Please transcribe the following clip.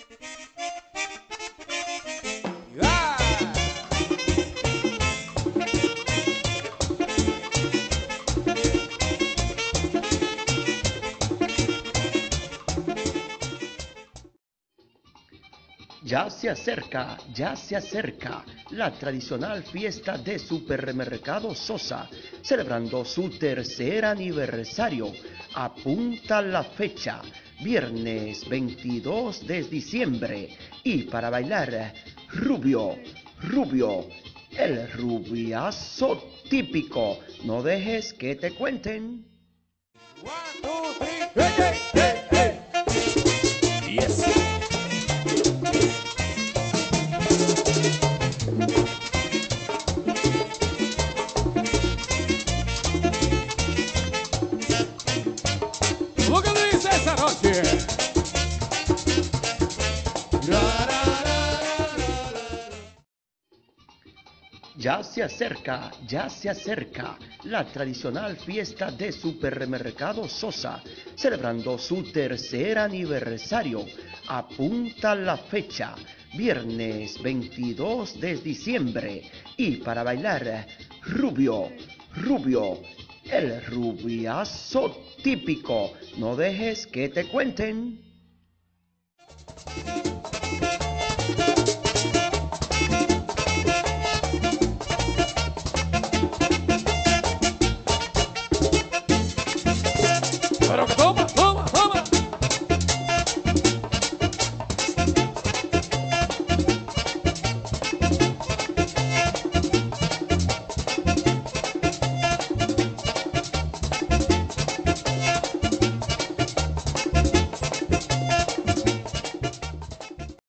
Ya se acerca la tradicional fiesta de Supermercado Sosa, celebrando su tercer aniversario. Apunta la fecha, viernes 22 de diciembre, y para bailar, Rubio, el rubiazo típico. No dejes que te cuenten. 1, 2, 3, hey, hey, hey, hey. Yes. Lo que dice esa noche. Ya se acerca la tradicional fiesta de Supermercado Sosa, celebrando su tercer aniversario. Apunta la fecha, viernes 22 de diciembre, y para bailar, Rubio, el rubiazo típico. No dejes que te cuenten.